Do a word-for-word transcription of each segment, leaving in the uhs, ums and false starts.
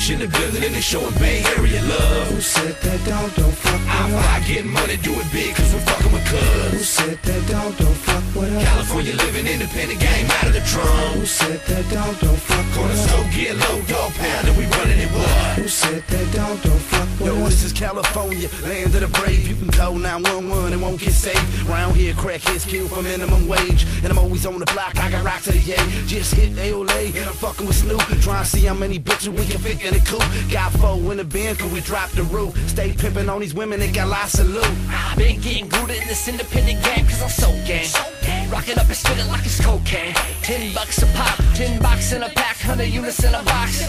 Beach in the building and they showing Bay Area love. Who said that dog don't fuck with I us? fly, get money, do it big, cause we're fucking with cuz. Who said that dog don't fuck with us? California living independent, game out of the trunk. Who said that dog don't fuck with Corner us? store, get low, dog pound, and we running it what? Who said that dog don't fuck with Yo, us? this is California, land of the brave. You can call nine one one and won't get saved. Round here, crackheads kill for minimum wage. And I'm always on the block, I got rocks to the yay. Just hit A O A, and I'm fucking with Snoop. Trying to see how many bitches we can fit in the coupe. Got four in the bin, cause we dropped the roof. Stay pimping on these women, they got lots of loot. I've been getting rooted in this independent game, cause I'm so gang. Rock it up and spit it like it's cocaine. Ten bucks a pop, ten box in a pack, hundred units in a box.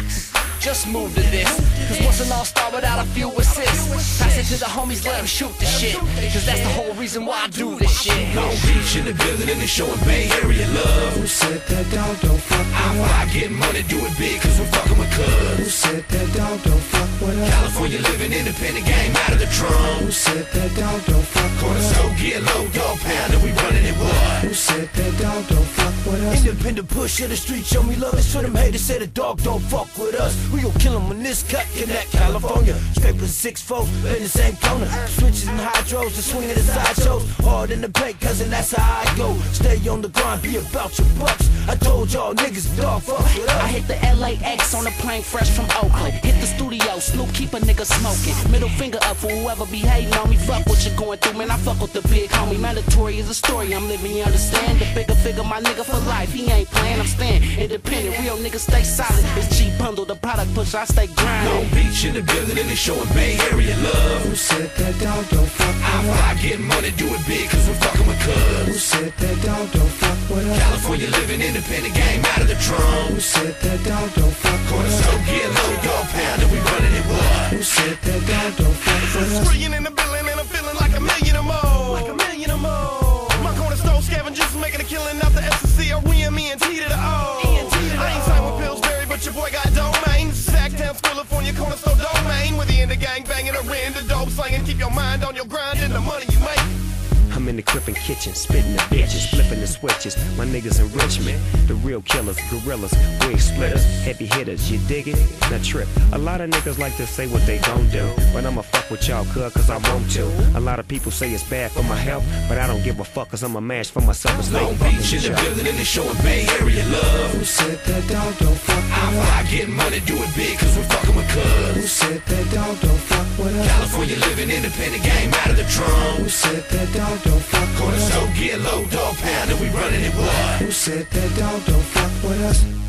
Just move to this, cause once an all-star without a few assists. Pass it to the homies, let them shoot the shit, cause that's the whole reason why I do this shit. Long Beach in the building and they showing Bay Area love. Who said that dog don't fuck I with us? fly, get money, do it big, cause we're fucking with Who cuz. said that dog don't fuck with us? California living independent, game out of the Who trunk. said that dog don't fuck Corner with us? store, get low, dog pound, and we running it what? Who said that dog don't fuck with us? Independent push of the street, show me love. It's for them haters, say the dog don't fuck with us. We gon' kill them when this cut connect California. Scraping six folks, in the same corner. Switches and hydros, the swing of the sideshows. Hard in the paint, cousin, that's how I go. Stay on the grind, be about your bucks. I told y'all niggas, dog fuck with I us. hit the L A X on a plane fresh from Oakland. Hit the studio, Snoop keep a nigga smoking. Middle finger up for whoever be hating on me. Fuck what you're going through, man. I fuck with the big homie. Mandatory is a story I'm living, you understand? The bigger figure, my nigga for life. He ain't playing, I'm staying independent. Real niggas stay solid. It's G bundle, the product push, I stay grinding. Long Beach in the building and they showing Bay Area love. Who said that dog don't fuck I with us? fly, get money, do it big, cause we're fucking with Who cuz. said that dog don't fuck with us? California living independent, game out of the Who trunk. said that dog don't fuck Corner with us? store, get low, dog pound, and we running it what? Who said that dog don't fuck with us? Spraying in the building and I'm feeling like a million or more. Like a million or more. My corner store scavengers making a killing out the S and C, R M E and T to the O. I ain't signed with Pillsbury, but your boy got domain. Sacktown, California, corner store domain. With the end of gang banging, a rent, the dope slanging. Keep your mind on your grind and the money you make. I'm in the crippin' kitchen, spitting the bitches, flipping the switches. My niggas in Richmond, the real killers, gorillas, wig splitters, heavy hitters. You dig it? Now trip. A lot of niggas like to say what they gon' do, but I'ma fuck with y'all, cuz, cause I want to. A lot of people say it's bad for my health, but I don't give a fuck, cause I'm a match for myself. It's Long like Beach in the building and they showing Bay Area love. Who said that dog don't fuck I with us? fly, get money, do it big, cause we're fucking with Who cuz. said that dog don't fuck with us? California living independent, game out of the Who trunk. said that dog don't fuck Corner with us? store, get low, dog pound, and we running it what? Who said that dog don't fuck with us?